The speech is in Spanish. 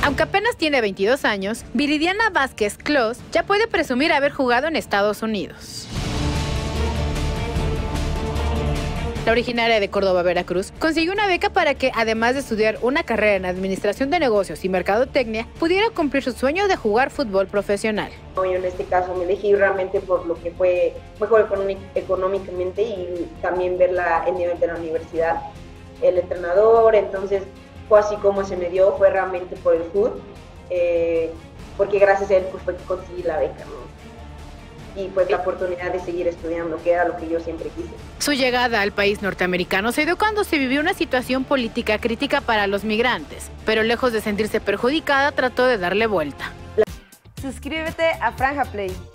Aunque apenas tiene 22 años, Viridiana Vázquez Clos ya puede presumir haber jugado en Estados Unidos. La originaria de Córdoba, Veracruz, consiguió una beca para que, además de estudiar una carrera en Administración de Negocios y Mercadotecnia, pudiera cumplir su sueño de jugar fútbol profesional. Yo en este caso me elegí realmente por lo que fue mejor económicamente y también ver el nivel de la universidad, el entrenador, entonces fue así como se me dio, fue realmente por el fútbol, porque gracias a él pues, fue que conseguí la beca, ¿no? Y pues la oportunidad de seguir estudiando, que era lo que yo siempre quise. Su llegada al país norteamericano se dio cuando se vivió una situación política crítica para los migrantes, pero lejos de sentirse perjudicada, trató de darle vuelta. Suscríbete a Franja Play.